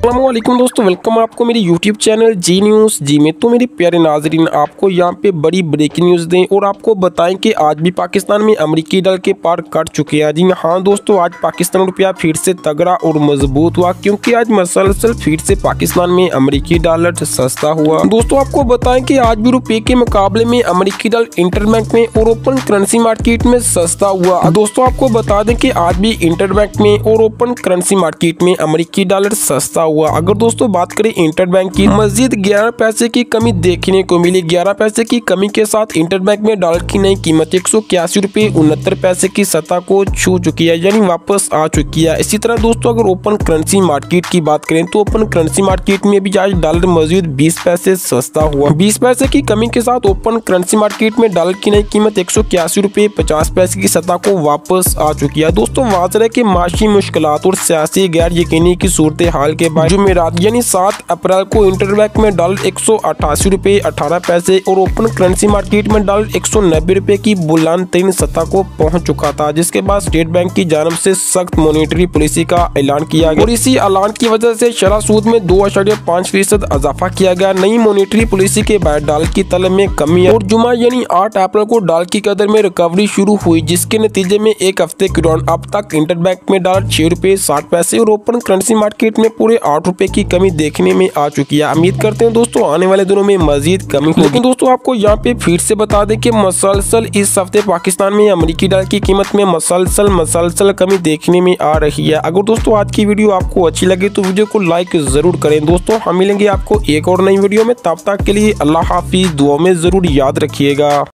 अस्सलामुअलैकुम दोस्तों, वेलकम आपको मेरे YouTube चैनल जी न्यूज़ जी में। तो मेरे प्यारे नाजरीन, आपको यहाँ पे बड़ी ब्रेकिंग न्यूज़ दें और आपको बताएं कि आज भी पाकिस्तान में अमेरिकी डॉलर के पार कट चुके हैं। जी हाँ दोस्तों, आज पाकिस्तान रुपया फिर से तगड़ा और मजबूत हुआ, क्योंकि आज मसलसल फिर से पाकिस्तान में अमेरिकी डॉलर सस्ता हुआ। दोस्तों आपको बताएं कि आज भी रुपये के मुकाबले में अमेरिकी डॉलर इंटरबैंक में और ओपन करेंसी मार्केट में सस्ता हुआ। दोस्तों आपको बता दें कि आज भी इंटरबैंक में और ओपन करेंसी मार्केट में अमेरिकी डॉलर सस्ता हुआ। अगर दोस्तों बात करें इंटरबैंक की, मजीद 11 पैसे की कमी देखने को मिली। 11 पैसे की कमी के साथ इंटरबैंक में डॉलर की नई कीमत 181 रुपये 69 पैसे की सतह को छू चुकी है, यानी वापस आ चुकी है। इसी तरह दोस्तों अगर ओपन करेंसी मार्केट की बात करें तो ओपन करेंसी मार्केट में भी आज डॉलर मजीद 20 पैसे सस्ता हुआ। 20 पैसे की कमी के साथ ओपन करेंसी मार्केट में डॉलर की नई कीमत 181 रुपये 50 पैसे की सतह को वापस आ चुकी है। दोस्तों वाज़ेह है कि माशी मुश्किलात और सियासी गैर यकीनी की सूरत हाल के बाद जुमेरात यानी 7 अप्रैल को इंटरबैंक में डॉलर 188 रुपये 18 पैसे और ओपन करेंसी मार्केट में डॉलर 190 रुपये की बुलंद तरीन सतह को पहुंच चुका था, जिसके बाद स्टेट बैंक की जानब से सख्त मॉनेटरी पॉलिसी का ऐलान किया गया और इसी ऐलान की वजह से शरह सूद में 2.5% इजाफा किया गया। नई मॉनेटरी पॉलिसी के बाद डॉलर की तलब में कमी और जुमा यानी 8 अप्रैल को डॉलर की कदर में रिकवरी शुरू हुई, जिसके नतीजे में एक हफ्ते के दौरान अब तक इंटरबैंक में डॉलर 6 रुपये 60 पैसे और ओपन करेंसी मार्केट में पूरे 8 रुपए की कमी देखने में आ चुकी है। उम्मीद करते हैं दोस्तों आने वाले दिनों में मजीद कमी होगी। लेकिन दोस्तों आपको यहाँ पे फिर से बता दें कि मसलसल इस हफ्ते पाकिस्तान में अमेरिकी डॉलर की कीमत में मसलसल कमी देखने में आ रही है। अगर दोस्तों आज की वीडियो आपको अच्छी लगे तो वीडियो को लाइक जरूर करें। दोस्तों हम मिलेंगे आपको एक और नई वीडियो में, तब तक के लिए अल्लाह हाफिज, दुआ में जरूर याद रखिएगा।